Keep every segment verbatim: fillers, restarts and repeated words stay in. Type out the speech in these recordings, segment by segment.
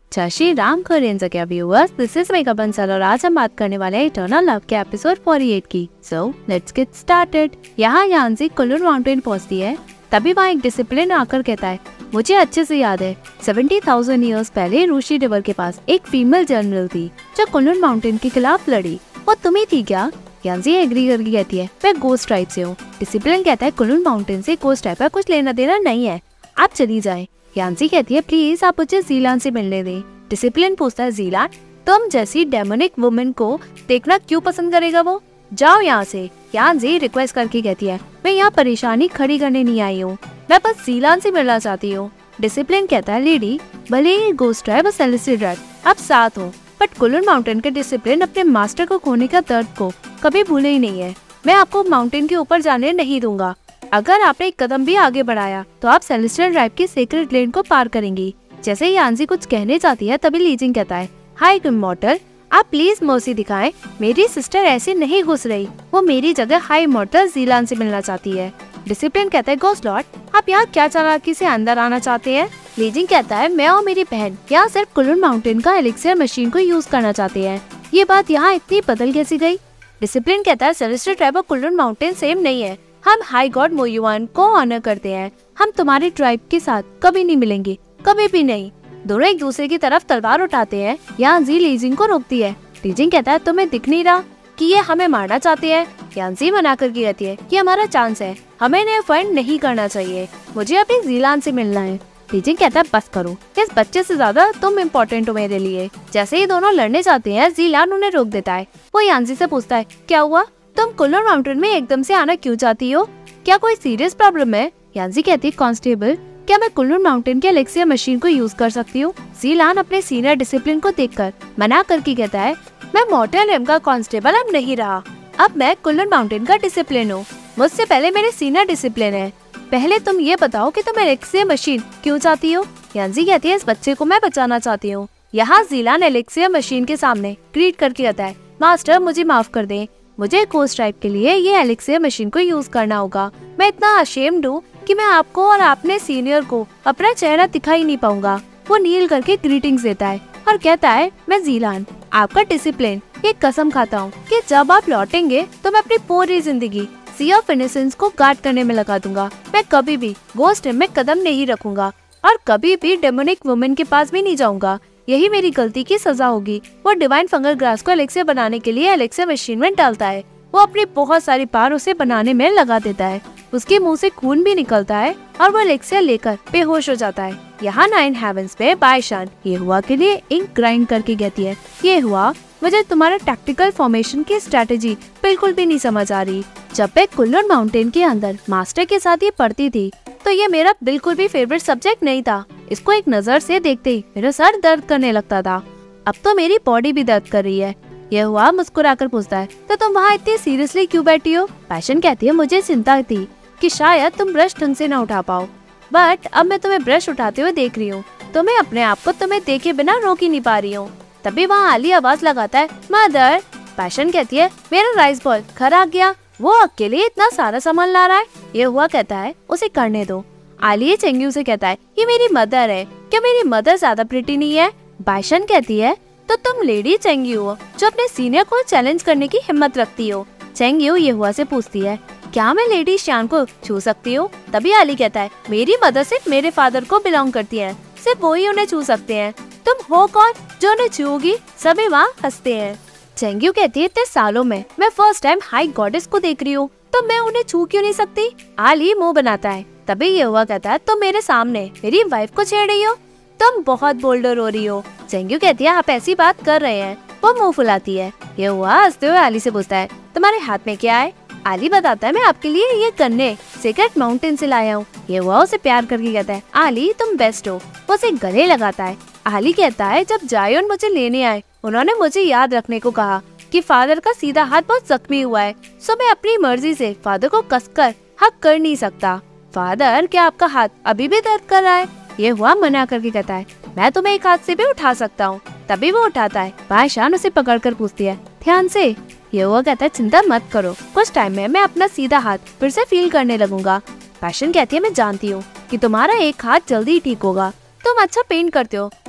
जय श्री राम कोरियन जगह viewers, this is Megha Bansal और आज हम बात करने वाले हैं इटर्नल लव के एपिसोड अड़तालीस की। So let's get started. यहाँ यांजी कुल्लू माउंटेन पहुँचती है, तभी वहाँ एक डिसिप्लिन आकर कहता है, मुझे अच्छे से याद है सेवेंटी थाउजेंड ईयर्स पहले रूशी रिवर के पास एक फीमेल जनरल थी जो कुल्लू माउंटेन के खिलाफ लड़ी। वो तुम ही थी क्या? यांजी एग्री करके कहती है, मैं गोस्ट टाइप से हूँ। डिसिप्लिन कहता है, कुल्लू माउंटेन से गोस्ट टाइप का कुछ लेना देना नहीं है, आप चली जाए। यांजी कहती है, प्लीज आप मुझे जीलान से मिलने दें। डिसिप्लिन पूछता है, जीलान तुम जैसी डेमोनिक वुमेन को देखना क्यों पसंद करेगा वो? जाओ यहाँ से। यांजी रिक्वेस्ट करके कहती है, मैं यहाँ परेशानी खड़ी करने नहीं आई हूँ, मैं बस जीलान से मिलना चाहती हूँ। डिसिप्लिन कहता है, लेडी भले ही गोस्ट है, बस सेलेस्टियल रेड आप साथ हो, बट कुल्लू माउंटेन के डिसिप्लिन अपने मास्टर को खोने का दर्द को कभी भूले ही नहीं है। मैं आपको माउंटेन के ऊपर जाने नहीं दूंगा। अगर आपने एक कदम भी आगे बढ़ाया तो आप सेलेस्टियल ड्राइव की सीक्रेट लेन को पार करेंगी। जैसे ही यांजी कुछ कहने जाती है, तभी लीजिंग कहता है, हाय इमॉर्टल, आप प्लीज मर्सी दिखाएं, मेरी सिस्टर ऐसे नहीं घुस रही, वो मेरी जगह हाई इमॉर्टल जीलान से मिलना चाहती है। डिसिप्लिन कहता है, गोस्ट लॉर्ड आप यहाँ क्या चालाकी से अंदर आना चाहते हैं? लीजिंग कहता है, मैं और मेरी बहन यहाँ सिर्फ कुल्लू माउंटेन का एलिक्सियर मशीन को यूज करना चाहते हैं। ये बात यहाँ इतनी बदल कैसी गई? डिसिप्लिन कहता है, सेलेस्टियल ट्राइब और कुल्लू माउंटेन सेम नहीं है, हम हाई गॉड मोयुआन को ऑनर करते हैं, हम तुम्हारे ट्राइब के साथ कभी नहीं मिलेंगे, कभी भी नहीं। दोनों एक दूसरे की तरफ तलवार उठाते हैं। यांजी लीजिंग को रोकती है। लीजिंग कहता है, तुम्हें दिख नहीं रहा कि ये हमें मारना चाहते हैं? यांजी मना करके कहती है, ये हमारा चांस है, हमें इन्हें फाइंड नहीं करना चाहिए, मुझे अपनी जीलान से मिलना है। लीजिंग कहता है, बस करो, इस बच्चे से ज्यादा तुम इम्पोर्टेंट हो मेरे लिए। जैसे ही दोनों लड़ने जाते हैं, जीलान उन्हें रोक देता है। वो यांजी से पूछता है, क्या हुआ, तुम कुल्लू माउंटेन में एकदम से आना क्यों चाहती हो? क्या कोई सीरियस प्रॉब्लम है? यांजी कहती है, कांस्टेबल क्या मैं कुल्लू माउंटेन के एलिक्सियर मशीन को यूज कर सकती हूँ? जीलान अपने सीनियर डिसिप्लिन को देखकर मना करके कहता है, मैं मॉर्टल रेम का कांस्टेबल अब नहीं रहा, अब मैं कुल्लू माउंटेन का डिसिप्लिन हूँ, मुझसे पहले मेरे सीनियर डिसिप्लिन है। पहले तुम ये बताओ कि तुम एलिक्सियर मशीन क्यों चाहती हो? यांजी कहती है, इस बच्चे को मैं बचाना चाहती हूँ। यहाँ जीलान एलिक्सियर मशीन के सामने ग्रीट करके कहता है, मास्टर मुझे माफ कर दें, मुझे गोस्ट टाइप के लिए ये एलिक्सियर मशीन को यूज करना होगा। मैं इतना अशेम्ड हूँ कि मैं आपको और अपने सीनियर को अपना चेहरा दिखा ही नहीं पाऊंगा। वो नील करके ग्रीटिंग्स देता है और कहता है, मैं जीलान आपका डिसिप्लिन ये कसम खाता हूँ कि जब आप लौटेंगे तो मैं अपनी पूरी जिंदगी सी ऑफ इनोसेंस को गार्ड करने में लगा दूंगा। मैं कभी भी गोस्ट में कदम नहीं रखूंगा और कभी भी डेमोनिक वुमेन के पास भी नहीं जाऊंगा। यही मेरी गलती की सजा होगी। वो डिवाइन फंगल ग्रास को एलिक्सियर बनाने के लिए एलिक्सियर मशीन में डालता है। वो अपनी बहुत सारी पार उसे बनाने में लगा देता है। उसके मुंह से खून भी निकलता है और वो एलिक्सियर लेकर बेहोश हो जाता है। यहाँ नाइन हेवंस पे बायशान ये हुआ के लिए इंक ग्राइंड करके कहती है, ये हुआ मुझे तुम्हारा टैक्टिकल फॉर्मेशन की स्ट्रेटेजी बिल्कुल भी नहीं समझ आ रही। जब मैं कुल्लू माउंटेन के अंदर मास्टर के साथ ये पढ़ती थी तो ये मेरा बिल्कुल भी फेवरेट सब्जेक्ट नहीं था। इसको एक नजर से देखते ही मेरा सर दर्द करने लगता था, अब तो मेरी बॉडी भी दर्द कर रही है। यह हुआ मुस्कुराकर पूछता है, तो तुम वहाँ इतनी सीरियसली क्यों बैठी हो? पैशन कहती है, मुझे चिंता थी कि शायद तुम ब्रश ढंग से न उठा पाओ, बट अब मैं तुम्हें ब्रश उठाते हुए देख रही हूँ, तो मैं अपने आप को तुम्हें देखे बिना रोक ही नहीं पा रही हूँ। तभी वहाँ आली आवाज लगाता है, मदर। पैशन कहती है, मेरा राइस बॉल घर आ गया, वो अकेले इतना सारा सामान ला रहा है। ये हुआ कहता है, उसे करने दो। आली चेंग्यू से कहता है, ये मेरी मदर है, क्या मेरी मदर ज्यादा प्रिटी नहीं है? बायशन कहती है, तो तुम लेडी चेंग्यू हो जो अपने सीनियर को चैलेंज करने की हिम्मत रखती हो। चेंग्यू ये हुआ से पूछती है, क्या मैं लेडी शान को छू सकती हूँ? तभी आली कहता है, मेरी मदर सिर्फ मेरे फादर को बिलोंग करती है, सिर्फ वो ही उन्हें छू सकते हैं, तुम हो कौन जो उन्हें छूगी? सभी वहाँ हंसते हैं। चेंग्यू कहती है, इतने सालों में मैं फर्स्ट टाइम हाई गॉडेस को देख रही हूँ, तो मैं उन्हें छू क्यों नहीं सकती? आली मुंह बनाता है। तभी ये हुआ कहता है, तुम मेरे सामने मेरी वाइफ को छेड़ रही हो, तुम बहुत बोल्डर हो रही हो। चेंग्यू कहती है, आप ऐसी बात कर रहे हैं। वो मुंह फुलाती है। ये हुआ हंसते हुए आली से पूछता है, तुम्हारे हाथ में क्या है? आली बताता है, मैं आपके लिए ये गन्ने सीक्रेट माउंटेन से लाया हूँ। ये हुआ उसे प्यार करके कहता है, आली तुम बेस्ट हो। वो उसे गले लगाता है। आली कहता है, जब जायोन मुझे लेने आए उन्होंने मुझे याद रखने को कहा कि फादर का सीधा हाथ बहुत जख्मी हुआ है, सो मैं अपनी मर्जी से फादर को कसकर हक कर नहीं सकता। फादर क्या आपका हाथ अभी भी दर्द कर रहा है? ये हुआ मना करके कहता है, मैं तुम्हें एक हाथ से भी उठा सकता हूँ। तभी वो उठाता है। बादशाह उसे पकड़ कर पूछती है, ध्यान से। ये हुआ कहता है, चिंता मत करो, कुछ टाइम में मैं अपना सीधा हाथ फिर से फील करने लगूंगा। पैशन कहती है, मैं जानती हूँ कि तुम्हारा एक हाथ जल्दी ठीक होगा, तुम अच्छा पेंट करते हो,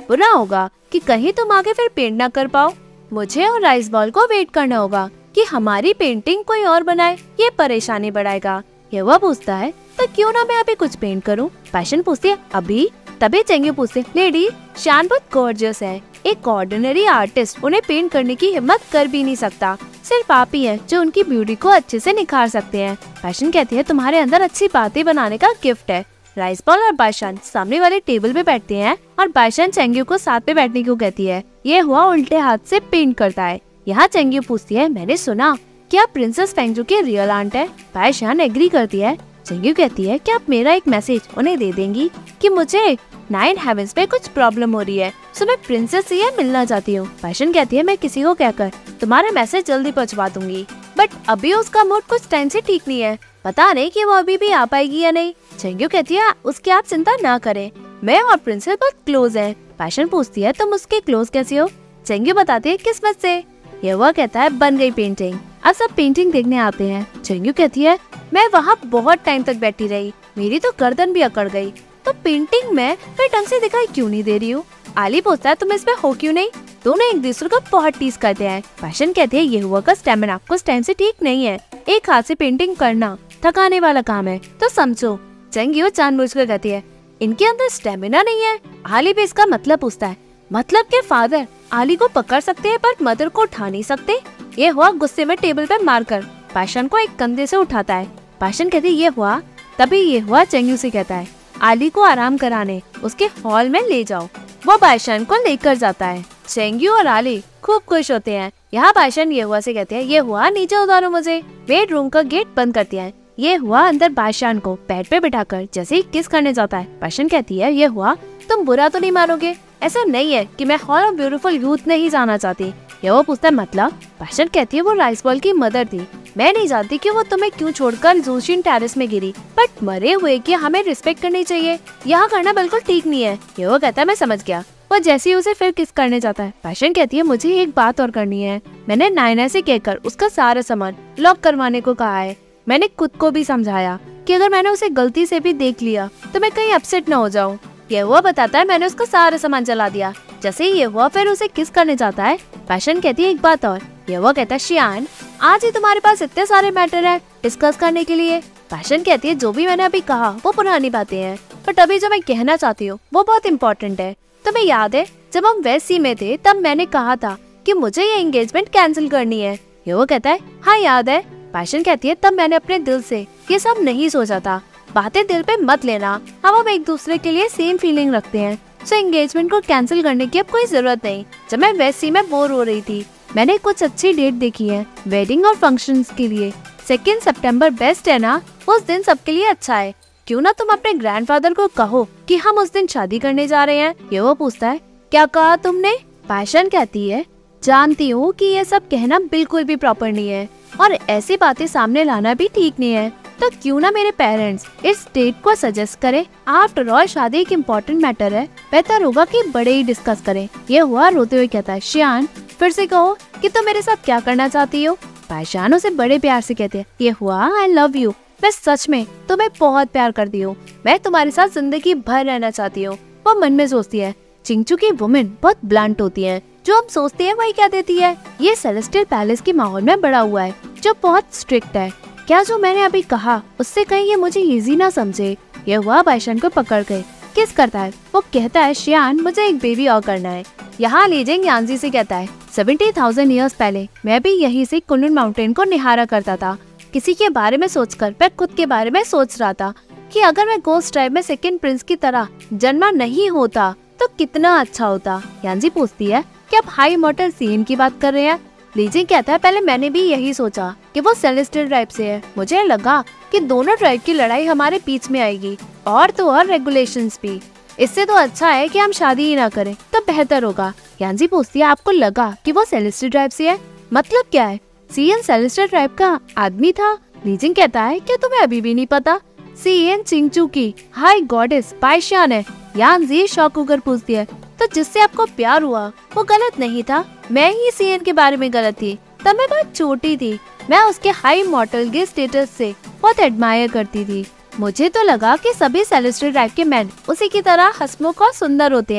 बुरा होगा कि कहीं तुम आगे फिर पेंट ना कर पाओ। मुझे और राइस बॉल को वेट करना होगा कि हमारी पेंटिंग कोई और बनाए, ये परेशानी बढ़ाएगा। ये वह पूछता है तो क्यों ना मैं अभी कुछ पेंट करूं। पैशन पूछती है अभी। तभी चेंग्यू पूछते लेडी शान बहुत गॉर्जियस है, एक ऑर्डिनरी आर्टिस्ट उन्हें पेंट करने की हिम्मत कर भी नहीं सकता। सिर्फ आप ही हैं जो उनकी ब्यूटी को अच्छे से निखार सकते हैं। पैशन कहती है तुम्हारे अंदर अच्छी बातें बनाने का गिफ्ट है। राइस बॉल और बाइशान सामने वाले टेबल पे बैठते हैं और बाइशान चेंग्यू को साथ पे बैठने को कहती है। ये हुआ उल्टे हाथ से पेंट करता है। यहाँ चेंग्यू पूछती है मैंने सुना क्या प्रिंसेस फेंगजू की रियल आंट है। बाइशान एग्री करती है। चेंग्यू कहती है कि आप मेरा एक मैसेज उन्हें दे देंगी कि मुझे नाइन हेवंस में कुछ प्रॉब्लम हो रही है, सो मैं प्रिंसेस से मिलना चाहती हूँ। पैशन कहती है मैं किसी को कहकर तुम्हारा मैसेज जल्दी पहुँचवा दूंगी, बट अभी उसका मूड कुछ टाइम से ठीक नहीं है, पता नहीं कि वो अभी भी आ पाएगी या नहीं। चेंग्यू कहती है उसकी आप चिंता ना करें, मैं और प्रिंसेस बहुत क्लोज हैं। पैशन पूछती है तुम उसके क्लोज कैसे हो। चेंग्यू बताती है किस्मत से। ये वह कहता है बन गई पेंटिंग, अब सब पेंटिंग देखने आते हैं। चेंग्यू कहती है मैं वहाँ बहुत टाइम तक बैठी रही, मेरी तो गर्दन भी अकड़ गई, तो पेंटिंग में फिर ढंग से दिखाई क्यों नहीं दे रही हूँ। आली पूछता है तुम इसमें हो क्यों नहीं। दोनों एक दूसरे को बहुत टीज करते हैं। पैशन कहते हैं ये हुआ का स्टेमिना कुछ टाइम से ठीक नहीं है, एक हाथ से पेंटिंग करना थकाने वाला काम है, तो समझो। चेंग्यू जानबूझकर कहती है इनके अंदर स्टेमिना नहीं है। आली भी इसका मतलब पूछता है मतलब के फादर आली को पकड़ सकते हैं पर मदर को उठा नहीं सकते। ये हुआ गुस्से में टेबल पे मारकर पैशन को एक कंधे से उठाता है। पैशन कहती है ये हुआ। तभी ये हुआ चेंग्यू से कहता है आली को आराम कराने उसके हॉल में ले जाओ। वो बाइशान को लेकर जाता है। चेंग्यू और आली खूब खुश होते हैं। यहाँ बाइशान ये हुआ से कहते हैं ये हुआ नीचे उतारो मुझे। बेडरूम का गेट बंद करती है। ये हुआ अंदर बाइशान को बेड पे बिठाकर जैसे ही किस करने जाता है। पैशन कहती है ये हुआ तुम बुरा तो नहीं मारोगे, ऐसा नहीं है कि मैं हॉल ऑफ ब्यूटीफुल यूथ नहीं जाना चाहती। ये वो पूछता है मतलब। पैशन कहती है वो राइस बॉल की मदर थी, मैं नहीं जानती कि वो तुम्हें क्यों छोड़कर जोशिन टेरेस में गिरी, बट मरे हुए की हमें रिस्पेक्ट करनी चाहिए, यहाँ करना बिल्कुल ठीक नहीं है। ये वो कहता है मैं समझ गया। वो जैसे ही उसे फिर किस करने जाता है। पैशन कहती है मुझे एक बात और करनी है, मैंने नायना से कहकर उसका सारा सामान लॉक करवाने को कहा है। मैंने खुद को भी समझाया कि अगर मैंने उसे गलती से भी देख लिया तो मैं कहीं अपसेट न हो जाऊं। ये हुआ बताता है मैंने उसका सारा सामान जला दिया। जैसे ही ये हुआ फिर उसे किस करने जाता है। पैशन कहती है एक बात और। ये हुआ कहता है शियान आज ही तुम्हारे पास इतने सारे मैटर है डिस्कस करने के लिए। पैशन कहती है जो भी मैंने अभी कहा वो पुरानी बातें हैं, बट अभी जो मैं कहना चाहती हूँ वो बहुत इम्पोर्टेंट है। तुम्हें याद है जब हम वेस्ट सी में थे तब मैंने कहा था कि मुझे ये एंगेजमेंट कैंसिल करनी है। ये वो कहता है हाँ याद है। पैशन कहती है तब मैंने अपने दिल से ये सब नहीं सोचा था, बातें दिल पे मत लेना, अब हम एक दूसरे के लिए सेम फीलिंग रखते हैं, सो एंगेजमेंट को कैंसिल करने की अब कोई जरूरत नहीं। जब मैं वेस्ट सी में बोर हो रही थी मैंने कुछ अच्छी डेट देखी है वेडिंग और फंक्शंस के लिए। सेकेंड सितंबर बेस्ट है ना, उस दिन सबके लिए अच्छा है, क्यों ना तुम अपने ग्रैंडफादर को कहो कि हम उस दिन शादी करने जा रहे हैं। ये वो पूछता है क्या कहा तुमने। पैशन कहती है जानती हूँ कि ये सब कहना बिल्कुल भी प्रॉपर नहीं है और ऐसी बातें सामने लाना भी ठीक नहीं है, तो क्यों ना मेरे पेरेंट्स इस डेट को सजेस्ट करें। आफ्टर ऑल शादी एक इम्पोर्टेंट मैटर है, बेहतर होगा कि बड़े ही डिस्कस करें। ये हुआ रोते हुए कहता है शियान फिर से कहो कि तुम मेरे साथ क्या करना चाहती हो। पैशान उसे बड़े प्यार से कहते हैं ये हुआ आई लव यू, मैं सच में तुम्हें बहुत प्यार करती हूँ, मैं तुम्हारे साथ जिंदगी भर रहना चाहती हूँ। वो मन में सोचती है चिंचू की वुमेन बहुत ब्लंट होती है, जो हम सोचते हैं वही क्या देती है। ये सेलेस्टियल पैलेस के माहौल में बड़ा हुआ है जो बहुत स्ट्रिक्ट है, क्या जो मैंने अभी कहा उससे कहीं ये मुझे इजी ना समझे। ये हुआ बाइशान को पकड़ के किस करता है। वो कहता है शियान मुझे एक बेबी और करना है। यहाँ लीजिंग यांजी से कहता है सेवेंटी थाउजेंड ईयर्स पहले मैं भी यहीं से कुनलुन माउंटेन को निहारा करता था। किसी के बारे में सोचकर मैं खुद के बारे में सोच रहा था कि अगर मैं गोस्ट ट्राइब में सेकंड प्रिंस की तरह जन्मा नहीं होता तो कितना अच्छा होता। यांजी पूछती है कि आप हाई इमॉर्टल सीन की बात कर रहे हैं। लीजिंग कहता है पहले मैंने भी यही सोचा कि वो सेलेस्टियल ट्राइब से है, मुझे लगा कि दोनों ट्राइब की लड़ाई हमारे बीच में आएगी और तो और रेगुलेशंस भी, इससे तो अच्छा है कि हम शादी ही ना करें तो बेहतर होगा। यांजी पूछती है आपको लगा कि वो सेलेस्टियल ट्राइब से है, मतलब क्या है। सीएन सेलेस्टियल ट्राइब का आदमी था। लीजिंग कहता है क्या तुम्हें अभी भी नहीं पता, सीएन चिंगचू की हाई गॉडेस बाइशान है। यांजी शौक होकर पूछती है तो जिससे आपको प्यार हुआ वो गलत नहीं था, मैं ही सीएन के बारे में गलत थी, तब मैं बहुत छोटी थी, मैं उसके हाई मॉर्टल के स्टेटस से बहुत एडमायर करती थी। मुझे तो लगा कि सभी सेलेस्टियल ट्राइब के मैन उसी की तरह हंसमुख और सुंदर होते हैं,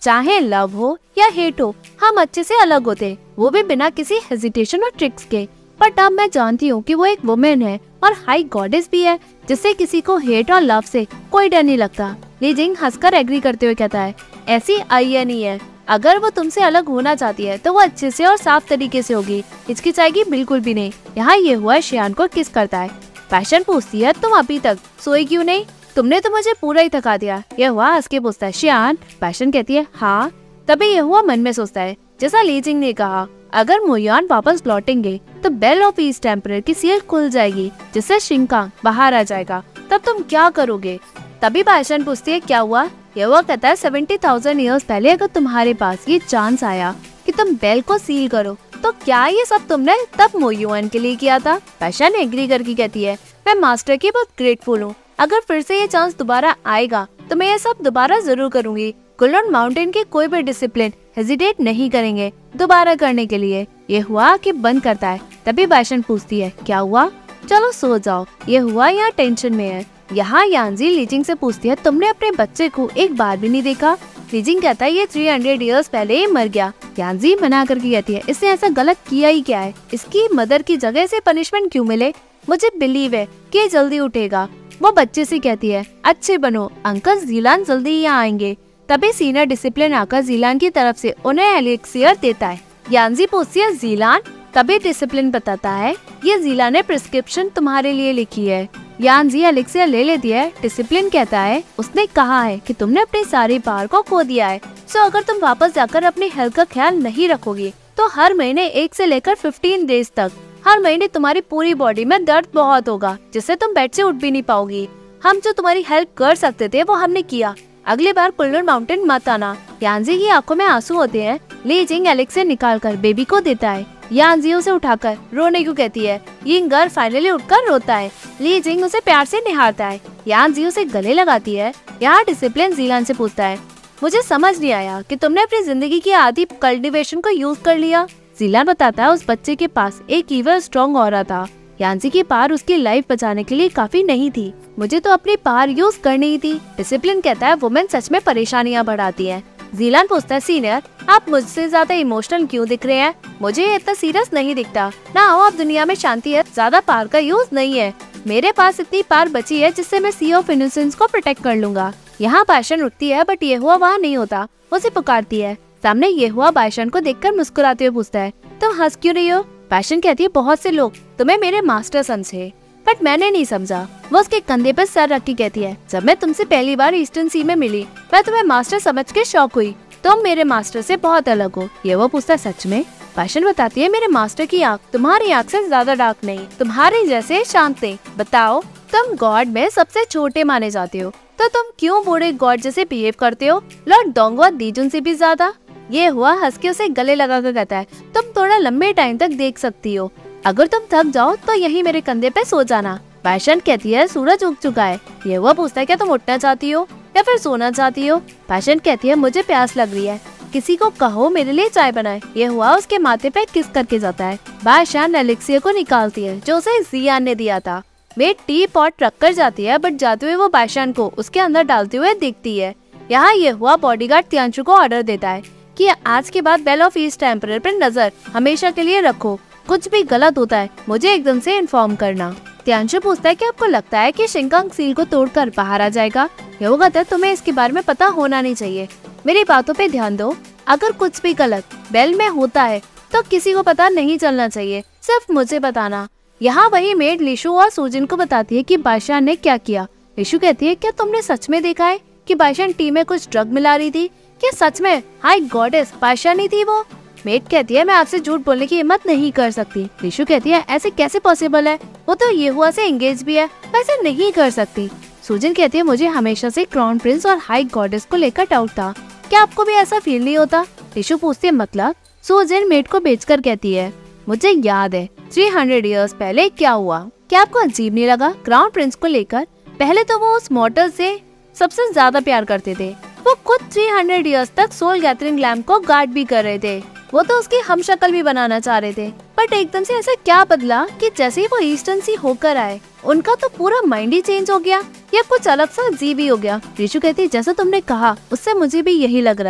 चाहे लव हो या हेट हो, हम अच्छे से अलग होते, वो भी बिना किसी हेजिटेशन और ट्रिक्स के। बट अब मैं जानती हूँ कि वो एक वुमेन है और हाई गॉडेस भी है, जिससे किसी को हेट और लव से कोई डर नहीं लगता। ली जिंग हंसकर एग्री करते हुए कहता है, ऐसी आइया नहीं है, अगर वो तुमसे अलग होना चाहती है तो वो अच्छे से और साफ तरीके से होगी, हिचकिचाएगी बिल्कुल भी नहीं। यहाँ ये हुआ शियान को किस करता है। पैशन पूछती है, तुम अभी तक सोई क्यों नहीं, तुमने तो मुझे पूरा ही थका दिया। यह हुआ हंस के पूछता है, शियान। पैशन कहती है, हाँ। तभी यह हुआ मन में सोचता है, जैसा ली जिंग ने कहा, अगर मोयान वापस लौटेंगे तो बेल ऑफ ईस्ट एम्परर की सील खुल जाएगी, जिससे शिंकांग बाहर आ जाएगा, तब तुम क्या करोगे। तभी पैशन पूछती है, क्या हुआ। यह हुआ कहता है, सेवेंटी थाउजेंड ईयर्स पहले अगर तुम्हारे पास ये चांस आया कि तुम बेल को सील करो, तो क्या ये सब तुमने तब मोयुआन के लिए किया था। पैशन एग्री करके कहती है, मैं मास्टर की बहुत ग्रेटफुल हूँ, अगर फिर से ये चांस दोबारा आएगा तो मैं ये सब दोबारा जरूर करूंगी। कुलुन माउंटेन के कोई भी डिसिप्लिन हेजिटेट नहीं करेंगे दोबारा करने के लिए। ये हुआ कि बंद करता है। तभी पैशन पूछती है, क्या हुआ, चलो सो जाओ। ये हुआ यहाँ टेंशन में है। यहाँ यांजी ली जिंग से पूछती है, तुमने अपने बच्चे को एक बार भी नहीं देखा। ली जिंग कहता है, ये थ्री हंड्रेड ईयर्स पहले ही मर गया। यांजी मना करके कहती है, इसने ऐसा गलत किया ही क्या है, इसकी मदर की जगह से पनिशमेंट क्यों मिले। मुझे बिलीव है कि ये जल्दी उठेगा। वो बच्चे से कहती है, अच्छे बनो, अंकल जीलान जल्दी ही आएंगे। तभी सीनियर डिसिप्लिन आकर जीलान की तरफ से उन्हें एलिक्सियर देता है। यांजी पूछती है, जीलान। तभी डिसिप्लिन बताता है, ये जीलान ने प्रिस्क्रिप्शन तुम्हारे लिए लिखी है। यांजी एलिक्सियर ले लेती है। डिसिप्लिन कहता है, उसने कहा है कि तुमने अपनी सारी पावर को खो दिया है, सो अगर तुम वापस जाकर अपनी हेल्थ का ख्याल नहीं रखोगी तो हर महीने एक से लेकर फिफ्टीन डेज तक हर महीने तुम्हारी पूरी बॉडी में दर्द बहुत होगा, जिससे तुम बेड से उठ भी नहीं पाओगी। हम जो तुम्हारी हेल्प कर सकते थे वो हमने किया, अगली बार कुल्लून माउंटेन मत आना। यांजी की आंखों में आंसू होते हैं। ली जिंग एलेक्स निकाल कर बेबी को देता है। यांजी उसे उठाकर रोने को कहती है। यिंगर फाइनली उठकर रोता है। ली जिंग उसे प्यार से निहारता है। यांजी उसे गले लगाती है। यहाँ डिसिप्लिन जीलान से पूछता है, मुझे समझ नहीं आया कि तुमने अपनी जिंदगी की आधी कल्टीवेशन को यूज कर लिया। जीलान बताता है, उस बच्चे के पास एक ईवल स्ट्रॉन्ग ऑरा था। यांजी की पावर उसकी लाइफ बचाने के लिए काफी नहीं थी, मुझे तो अपनी पावर यूज करनी ही थी। डिसिप्लिन कहता है, वुमेन सच में परेशानियां बढ़ाती हैं। जीलान पूछता है, सीनियर आप मुझसे ज्यादा इमोशनल क्यों दिख रहे हैं, मुझे ये इतना सीरियस नहीं दिखता ना। आओ आप दुनिया में शांति है, ज्यादा पावर का यूज नहीं है। मेरे पास इतनी पावर बची है जिससे मैं सी ऑफ इनोसेंस को प्रोटेक्ट कर लूंगा। यहाँ पैशन उठती है बट ये हुआ वहाँ नहीं होता, उसे पुकारती है। सामने ये हुआ पैशन को देखकर मुस्कुराते हुए पूछता है, तुम हंस क्यों रही हो। पैशन कहती है, बहुत से लोग तुम्हें मेरे मास्टर समझे बट मैंने नहीं समझा। वो उसके कंधे पर सर रख के कहती है, जब मैं तुमसे पहली बार ईस्टर्न सी में मिली मैं तुम्हें मास्टर समझ के शौक हुई, तुम मेरे मास्टर से बहुत अलग हो। ये वो पूछता है, सच में। पैशन बताती है, मेरे मास्टर की आँख तुम्हारी आँख से ज्यादा डार्क नहीं, तुम्हारे जैसे शांत नहीं। बताओ, तुम गॉड में सबसे छोटे माने जाते हो तो तुम क्यों बूढ़े गॉड जैसे बिहेव करते हो, लॉर्ड डोंगवा दीजुन से भी ज्यादा। ये हुआ हंस के उसे गले लगा कर कहता है, तुम थोड़ा लंबे टाइम तक देख सकती हो, अगर तुम थक जाओ तो यही मेरे कंधे पे सो जाना। पैशन कहती है, सूरज उग चुका है। ये हुआ पूछता है, क्या तुम उठना चाहती हो या फिर सोना चाहती हो। पैशन कहती है, मुझे प्यास लग रही है, किसी को कहो मेरे लिए चाय बनाए। ये हुआ उसके माथे पे किस करके जाता है। बादशाह एलेक्सिया को निकालती है जो उसे जियान ने दिया था। मेड टी पॉट रख कर जाती है बट जाते हुए वो बादशाह को उसके अंदर डालते हुए दिखती है। यहाँ ये हुआ बॉडीगार्ड त्यांशु को ऑर्डर देता है कि आज के बाद बेल ऑफ ईस्ट एम्परर पर नजर हमेशा के लिए रखो, कुछ भी गलत होता है मुझे एकदम से इन्फॉर्म करना। त्यांशु पूछता है कि आपको लगता है कि शिंकांग सील को तोड़कर बाहर आ जाएगा। ये कहता है, तुम्हें इसके बारे में पता होना नहीं चाहिए, मेरी बातों पे ध्यान दो। अगर कुछ भी गलत बेल में होता है तो किसी को पता नहीं चलना चाहिए, सिर्फ मुझे बताना। यहाँ वही मेड लिशु और सूजिन को बताती है कि बादशाह ने क्या किया। लिशु कहती है, क्या तुमने सच में देखा है कि बादशाह टी में कुछ ड्रग मिला रही थी, क्या सच में हाई गॉडेस बादशाह नहीं थी वो। मेड कहती है, मैं आपसे झूठ बोलने की हिम्मत नहीं कर सकती। लिशु कहती है, ऐसे कैसे पॉसिबल है, वो तो ये हुआ से एंगेज भी है, वैसे नहीं कर सकती। सूजिन कहती है, मुझे हमेशा से क्राउन प्रिंस और हाई गॉडेस को लेकर डाउट था, क्या आपको भी ऐसा फील नहीं होता। लिशु पूछती है, मतलब। सूजिन मेड को बेचकर कहती है, मुझे याद है थ्री हंड्रेड ईयर्स पहले क्या हुआ, क्या आपको अजीब नहीं लगा। क्राउन प्रिंस को लेकर पहले तो वो उस मॉर्टल से सबसे ज्यादा प्यार करते थे, वो खुद थ्री हंड्रेड ईयर्स तक सोल गैदरिंग लैम्प को गार्ड भी कर रहे थे, वो तो उसकी हम शक्ल भी बनाना चाह रहे थे। बट एकदम से ऐसा क्या बदला कि जैसे ही वो ईस्टर्न सी होकर आए उनका तो पूरा माइंड ही चेंज हो गया या कुछ अलग सा अजीब ही हो गया। रिशु कहती, जैसा तुमने कहा उससे मुझे भी यही लग रहा है,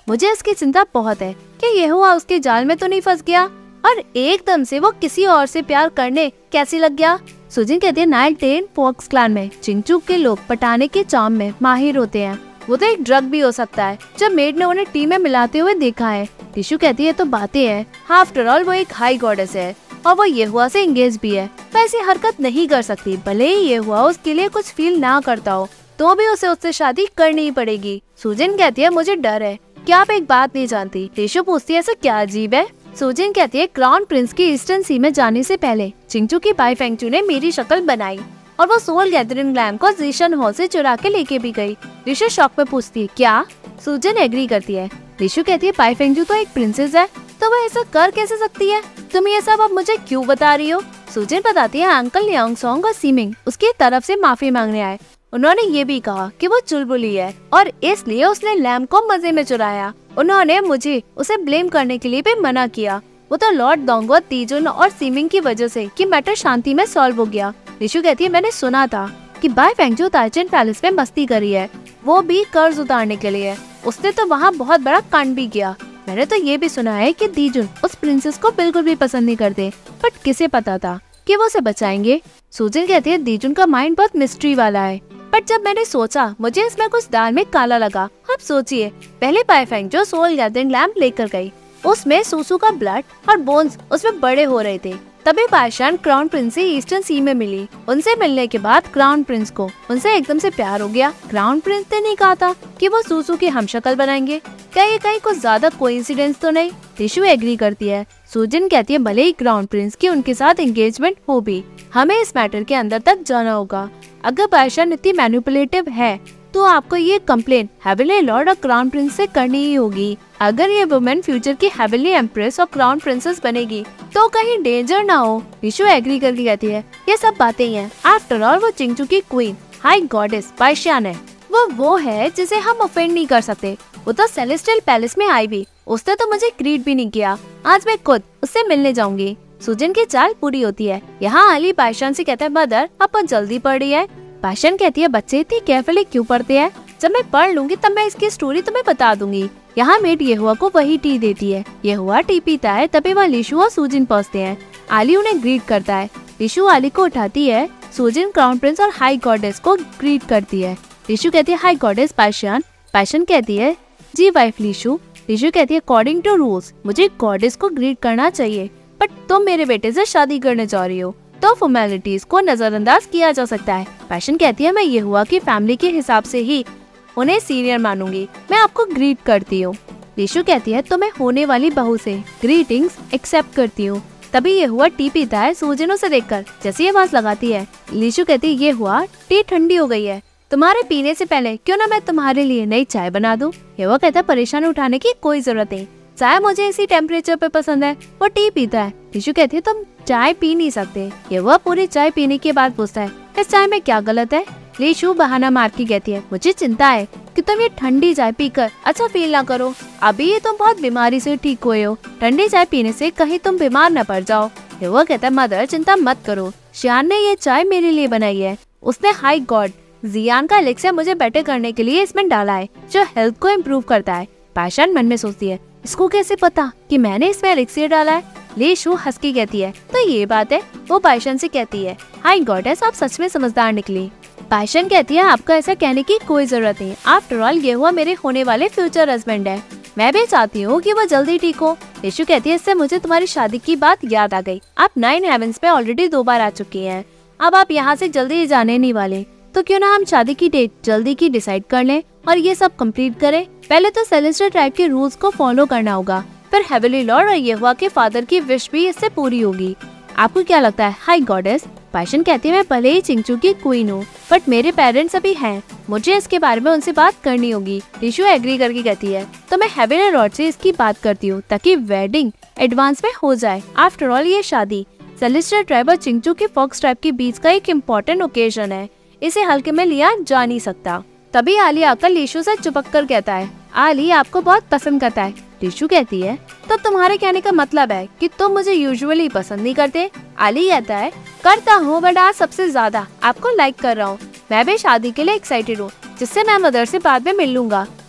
मुझे इसकी चिंता बहुत है कि ये हुआ उसके जाल में तो नहीं फंस गया और एकदम से वो किसी और से प्यार करने कैसे लग गया। सुजिन कहती है नाइट टेन फॉक्स क्लैन में चिंगचूक के लोग पटाने के चाम में माहिर होते हैं। वो तो एक ड्रग भी हो सकता है जब मेड ने उन्हें टी में मिलाते हुए देखा है। टिशू कहती है तो बातें है, आफ्टर ऑल वो एक हाई गॉडेस है और वो ये हुआ से एंगेज भी है, तो ऐसी हरकत नहीं कर सकती। भले ही ये हुआ उसके लिए कुछ फील ना करता हो तो भी उसे उससे शादी करनी ही पड़ेगी। सुजिन कहती है मुझे डर है, क्या आप एक बात नहीं जानती? टिशू पूछती है ऐसा क्या अजीब है? सुजिन कहती है क्राउन प्रिंस की ईस्टर्न सी में जाने से पहले चिंगचू की बाई फेंगचू ने मेरी शक्ल बनाई और वो सोल गैदरिंग लैम्प को जीशन हॉल से चुरा के लेके भी गई। ऋषु शॉक में पूछती है क्या? सुजिन एग्री करती है। ऋषु कहती है बाई फेंगचू तो एक प्रिंसेस है, तो वह ऐसा कर कैसे सकती है? तुम ये सब अब मुझे क्यों बता रही हो? सुजिन बताती है अंकल लियांग सॉन्ग और सीमिंग उसकी तरफ से माफी मांगने आए। उन्होंने ये भी कहा कि वो चुलबुली है और इसलिए उसने लैम्प को मजे में चुराया। उन्होंने मुझे उसे ब्लेम करने के लिए भी मना किया। वो तो लॉर्ड दोंगो, तीजुन और सीमिंग की वजह से कि मैटर शांति में सॉल्व हो गया। ऋषु कहती है मैंने सुना था कि बाई फेंगचू ताइचेन पैलेस में मस्ती करी है, वो भी कर्ज उतारने के लिए। उसने तो वहाँ बहुत बड़ा कांड भी किया। मैंने तो ये भी सुना है कि तीजुन उस प्रिंसेस को बिल्कुल भी पसंद नहीं करते, बट किसे पता था कि वो उसे बचाएंगे। सुजिन कहती है तीजुन का माइंड बहुत मिस्ट्री वाला है, बट जब मैंने सोचा मुझे इसमें कुछ दाल में काला लगा। अब सोचिए पहले Bai Fengchu soul gathering lamp लेकर गई, उसमें सूसू का ब्लड और बोन्स उसमें बड़े हो रहे थे। तभी पाशान क्राउन प्रिंस से ईस्टर्न सी में मिली। उनसे मिलने के बाद क्राउन प्रिंस को उनसे एकदम से प्यार हो गया। क्राउन प्रिंस ने नहीं कहा था कि वो सूसू की हमशक्ल बनाएंगे? क्या ये कहीं कुछ ज्यादा कोइंसिडेंस तो नहीं? टिशू एग्री करती है। सुजिन कहती है भले ही क्राउन प्रिंस की उनके साथ एंगेजमेंट हो भी, हमें इस मैटर के अंदर तक जाना होगा। अगर पाशान इतनी मैनिपुलेटिव है तो आपको ये कंप्लेन हेवनली लॉर्ड और क्राउन प्रिंस से करनी ही होगी। अगर ये वुमेन फ्यूचर की हेवनली एम्प्रेस और क्राउन प्रिंसेस बनेगी तो कहीं डेंजर ना हो। विशु एग्री करके कहती है ये सब बातें ही हैं। आफ्टर ऑल वो चिंगचू की क्वीन हाई गॉडेस पाइशियान है। वो वो है जिसे हम ऑफेंड नहीं कर सकते। वो तो सेलेस्टियल पैलेस में आई भी, उसने तो मुझे ग्रीट भी नहीं किया। आज मैं खुद उससे मिलने जाऊंगी। सुजिन की चाल पूरी होती है। यहाँ अली पाइशियान से कहता है मदर अब जल्दी पढ़ रही है। पाइशियान कहती है बच्चे इतनी केयरफुली क्यों पढ़ते हैं? जब मैं पढ़ लूंगी तब मैं इसकी स्टोरी तुम्हें बता दूंगी। यहाँ मेड ये हुआ को वही टी देती है। ये हुआ टी पीता है, तभी वह लिशु और सुजिन पहुँचते हैं। आली उन्हें ग्रीट करता है। लिशु आली को उठाती है। सुजिन क्राउन प्रिंस और हाई गॉडेस को ग्रीट करती है। लिशु कहती है हाई गॉडेस पाइशियान। पाइशियान कहती है जी वाइफ लिशु। लिशु कहती है अकॉर्डिंग टू रूल्स मुझे गॉडेस को ग्रीट करना चाहिए, बट तुम मेरे बेटे से शादी करने जा रही हो तो फॉर्मेलिटीज को नजरअंदाज किया जा सकता है। पैशन कहती है मैं ये हुआ कि फैमिली के हिसाब से ही उन्हें सीनियर मानूंगी, मैं आपको ग्रीट करती हूँ। लिशु कहती है तो मैं होने वाली बहू से ग्रीटिंग्स एक्सेप्ट करती हूँ। तभी ये हुआ टी पीता है सुजिन से देखकर जैसी आवाज लगाती है। लिशु कहती है ये हुआ टी ठंडी हो गई है, तुम्हारे पीने से पहले क्यों ना मैं तुम्हारे लिए नई चाय बना दूं। ये वो कहता है परेशान उठाने की कोई जरूरत नहीं, चाय मुझे इसी टेम्परेचर पे पसंद है। वो टी पीता है। लिशु कहती है तुम चाय पी नहीं सकते। ये वह पूरी चाय पीने के बाद पूछता है इस चाय में क्या गलत है? लिशु बहाना मार के कहती है मुझे चिंता है कि तुम ये ठंडी चाय पीकर अच्छा फील ना करो। अभी ये तुम बहुत बीमारी से ठीक हुए हो, ठंडी चाय पीने से कहीं तुम बीमार न पड़ जाओ। ये वो कहता है मदर चिंता मत करो, शियान ने ये चाय मेरे लिए बनाई है। उसने हाई गॉड जियान का एलेक्सियर मुझे बेटर करने के लिए इसमें डाला है जो हेल्थ को इम्प्रूव करता है। पाशान मन में सोचती है इसको कैसे पता कि मैंने इसमें एलेक्सियर डाला है? लिशु हंस के कहती है तो ये बात है। वो पाइशन से कहती है हाई गॉडेस आप सच में समझदार निकली। पाइशन कहती है आपका ऐसा कहने की कोई जरूरत नहीं, आफ्टर ऑल ये हुआ मेरे होने वाले फ्यूचर हस्बैंड है, मैं भी चाहती हूँ कि वो जल्दी ठीक हो। लिशु कहती है इससे मुझे तुम्हारी शादी की बात याद आ गई। आप नाइन हेवंस पे ऑलरेडी दो बार आ चुकी हैं, अब आप यहाँ से जल्दी ही जाने नहीं वाले, तो क्यों ना हम शादी की डेट जल्दी की डिसाइड कर लें और ये सब कंप्लीट करें। पहले तो सेलेस्टियल ट्राइब के रूल्स को फॉलो करना होगा, फिर हेवनली लॉर्ड और ये हुआ के फादर की विश भी इससे पूरी होगी। आपको क्या लगता है हाई गॉडेस? पाइशन कहती है मैं भले ही चिंगचू की क्वीन हूँ, बट मेरे पेरेंट्स अभी हैं, मुझे इसके बारे में उनसे बात करनी होगी। लिशु एग्री करके कहती है तो मैं हेवनली लॉर्ड से इसकी बात करती हूँ ताकि वेडिंग एडवांस में हो जाए। आफ्टर ऑल ये शादी सेलेस्टियल ट्राइब और चिंगचू के फॉक्स ट्राइब के बीच का एक इम्पोर्टेंट ओकेजन है, इसे हल्के में लिया जा नहीं सकता। तभी आली आकर लिशु से चिपक कर कहता है आली आपको बहुत पसंद करता है। लिशु कहती है तो तुम्हारे कहने का मतलब है कि तुम मुझे यूजुअली पसंद नहीं करते? आली कहता है करता हूँ, बट आज सबसे ज्यादा आपको लाइक कर रहा हूँ। मैं भी शादी के लिए एक्साइटेड हूँ, जिससे मैं मदर से बाद में मिल लूंगा।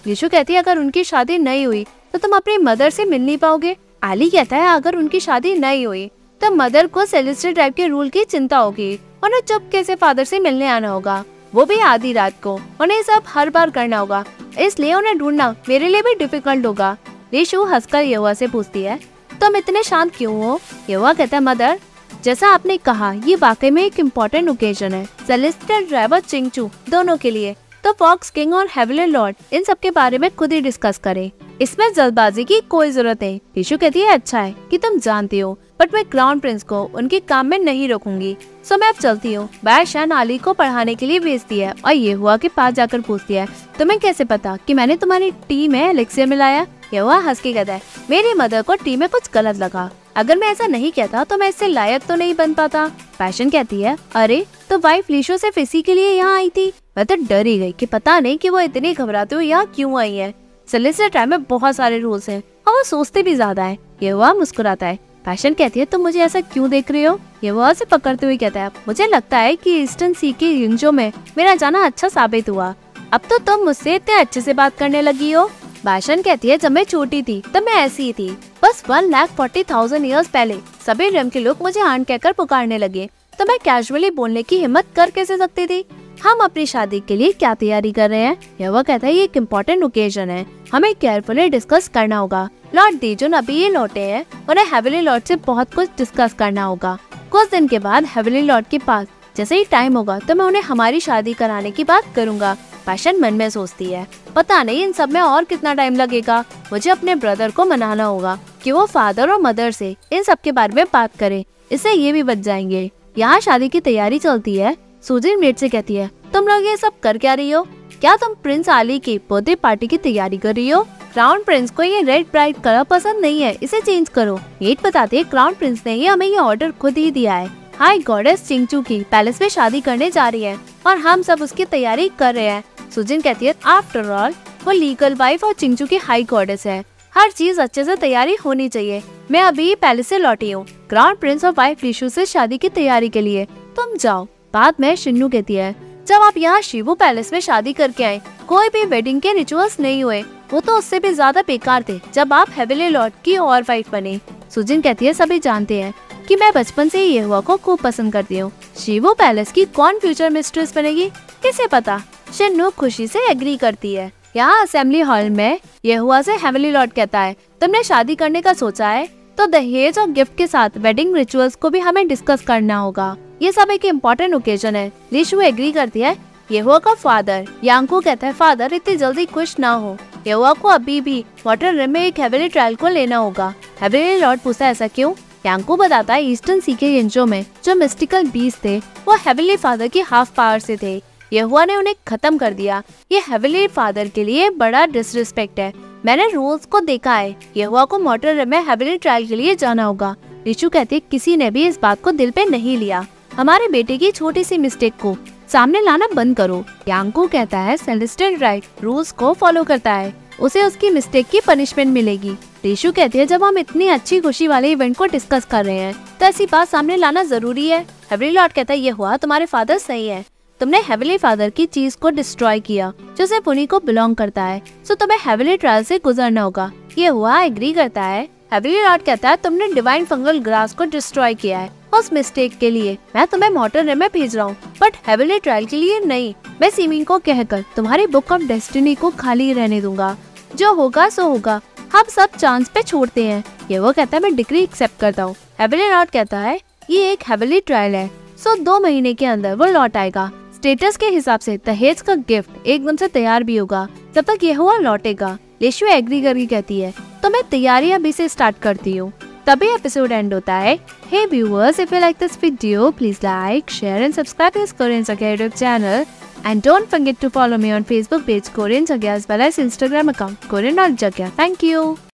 लीशु कहती है अगर उनकी शादी नहीं हुई तो तुम अपनी मदर से मिल नहीं पाओगे। आली कहता है अगर उनकी शादी नहीं हुई तो मदर को सेलेस्टियल ड्राइव के रूल की चिंता होगी, उन्हें चुपके से फादर से मिलने आना होगा, वो भी आधी रात को। उन्हें सब हर बार करना होगा, इसलिए उन्हें ढूंढना मेरे लिए भी डिफिकल्ट होगा। लीशु हंसकर यहुआ से पूछती है तुम इतने शांत क्यों हो? यहुआ कहता है मदर, जैसा आपने कहा ये वाकई में एक इम्पोर्टेंट ओकेजन है सेलेस्टियल ड्राइव और चिंगचू दोनों के लिए, तो फॉक्स किंग और हेवनली लॉर्ड इन सब के बारे में खुद ही डिस्कस करें, इसमें जल्दबाजी की कोई जरूरत नहीं। लीशु कहती है अच्छा है कि तुम जानती हो, बट मैं क्राउन प्रिंस को उनके काम में नहीं रोकूंगी, सो मैं अब चलती हूँ। बादशाह आली को पढ़ाने के लिए भेजती है और यहुआ के पास जाकर पूछती है तुम्हें कैसे पता कि मैंने तुम्हारी टी में एलिक्सियर मिलाया? यहुआ हंस के कहता है मेरी मदर को टी में कुछ गलत लगा, अगर मैं ऐसा नहीं कहता तो मैं इससे लायक तो नहीं बन पाता। पैशन कहती है अरे तो वाइफ लीशु सिर्फ इसी के लिए यहाँ आई थी? मैं तो डर ही गई कि पता नहीं कि वो इतनी घबराते हुए यहाँ क्यों आई है। सेलेस्टियल ड्राइव में बहुत सारे रूल्स हैं और वो सोचते भी ज्यादा है। यहुआ मुस्कुराता है। पैशन कहती है तुम मुझे ऐसा क्यों देख रहे हो? यहुआ से पकड़ते हुए कहता है मुझे लगता है कि ईस्टर्न सी के यिंगजो में मेरा जाना अच्छा साबित हुआ, अब तो तुम मुझसे इतने अच्छे से बात करने लगी हो। भाषण कहती है जब मैं छोटी थी तब मैं ऐसी ही थी, बस one lakh forty thousand years पहले सभी रिम के लोग मुझे आंट कहकर पुकारने लगे, तो मैं कैजुअली बोलने की हिम्मत कर कैसे सकती थी? हम अपनी शादी के लिए क्या तैयारी कर रहे हैं? यहुआ कहता है ये एक इम्पोर्टेंट ओकेजन है, हमें केयरफुली डिस्कस करना होगा। लॉर्ड दीजुन अभी ये लौटे हैं, उन्हें हेवनली लॉर्ड से बहुत कुछ डिस्कस करना होगा। कुछ दिन के बाद हेवनली लॉर्ड के पास जैसे ही टाइम होगा तो मैं उन्हें हमारी शादी कराने की बात करूंगा। पैशन मन में सोचती है पता नहीं इन सब में और कितना टाइम लगेगा, मुझे अपने ब्रदर को मनाना होगा कि वो फादर और मदर से इन सब के बारे में बात करे, इससे ये भी बच जाएंगे। यहाँ शादी की तैयारी चलती है। सूजिन मेट से कहती है तुम लोग ये सब कर क्या रही हो? क्या तुम प्रिंस आली की बर्थडे पार्टी की तैयारी कर रही हो? क्राउन प्रिंस को ये रेड ब्राइट कलर पसंद नहीं है, इसे चेंज करो। मेट बताती है क्राउन प्रिंस ने ये हमें ये ऑर्डर खुद ही दिया है। हाई गॉडेस चिंगचू की पैलेस में शादी करने जा रही है और हम सब उसकी तैयारी कर रहे हैं। सुजिन कहती है आफ्टर ऑल वो लीगल वाइफ और चिंगचू की हाई गॉडेस है, हर चीज अच्छे से तैयारी होनी चाहिए। मैं अभी पैलेस से लौटी हूँ क्राउन प्रिंस और वाइफ लीशु से शादी की तैयारी के लिए, तुम जाओ। बाद में शिन्नू कहती है जब आप यहाँ शिवू पैलेस में शादी करके आए कोई भी वेडिंग के रिचुअल्स नहीं हुए, वो तो उससे भी ज्यादा बेकार थे जब आप हेवनली लॉर्ड की और वाइफ बने। सुजिन कहती है सभी जानते हैं कि मैं बचपन से ही यहुआ को खूब पसंद करती हूँ, शिवू पैलेस की कौन फ्यूचर मिस्ट्रेस बनेगी किसे पता। शिन्नू खुशी से एग्री करती है। यहाँ असेंबली हॉल में यहुआ से हेवनली लॉर्ड कहता है तुमने शादी करने का सोचा है तो दहेज और गिफ्ट के साथ वेडिंग रिचुअल्स को भी हमें डिस्कस करना होगा, ये सब एक इम्पोर्टेंट ओकेजन है। लीशु एग्री करती है। यहुआ का फादर यांगको कहता है फादर इतनी जल्दी खुश ना हो, यहुआ को अभी भी वाटर रिम में एक हेवनली ट्रायल को लेना होगा। हेवनली लॉर्ड पूछता है ऐसा क्यों? यांगको बताता है ईस्टर्न सी के यिंगजो में जो मिस्टिकल बीस्ट थे वो हेवनली फादर की हाफ पावर से थे, यहुआ ने उन्हें खत्म कर दिया, ये हेवनली फादर के लिए बड़ा डिसरिस्पेक्ट है। मैंने रूल्स को देखा है, यहुआ को वाटर रिम में हेवनली ट्रायल के लिए जाना होगा। लीशु कहती है किसी ने भी इस बात को दिल पे नहीं लिया, हमारे बेटे की छोटी सी मिस्टेक को सामने लाना बंद करो। यांगको कहता है सेलेस्टियल ड्राइव रूल्स को फॉलो करता है, उसे उसकी मिस्टेक की पनिशमेंट मिलेगी। लीशु कहती है जब हम इतनी अच्छी खुशी वाले इवेंट को डिस्कस कर रहे हैं तो ऐसी बात सामने लाना जरूरी है। हेवनली लॉर्ड कहता है ये हुआ तुम्हारे फादर सही है, तुमने हेवनली फादर की चीज को डिस्ट्रॉय किया जो सिर्फ उन्हीं को बिलोंग करता है, सो तुम्हें हेवनली ट्रायल से गुजरना होगा। ये हुआ एग्री करता है। हेवनली लॉर्ड कहता है तुमने डिवाइन फंगल ग्रास को डिस्ट्रॉय किया है, उस मिस्टेक के लिए मैं तुम्हें वाटर रिम में भेज रहा हूँ, बट हेवनली ट्रायल के लिए नहीं। मैं सीमिंग को कहकर तुम्हारी बुक ऑफ डेस्टिनी को खाली रहने दूंगा, जो होगा सो होगा, हम सब चांस पे छोड़ते हैं। ये वो कहता है मैं डिग्री एक्सेप्ट करता हूँ। हेवनली लॉर्ड कहता है ये एक हेवनली ट्रायल है, सो दो महीने के अंदर वो लौट आएगा। स्टेटस के हिसाब से दहेज का गिफ्ट एकदम से तैयार भी होगा जब तक ये हुआ लौटेगा। लीशु एग्री करके कहती है तो मैं तैयारी अभी से स्टार्ट करती हूँ। तभी एपिसोड एंड होता है। Hey viewers, if you like this video please like, share and subscribe this Korean Saga YouTube channel, and don't forget to follow me on Facebook page Korean Saga as well as Instagram account Korean Jagya. Thank you.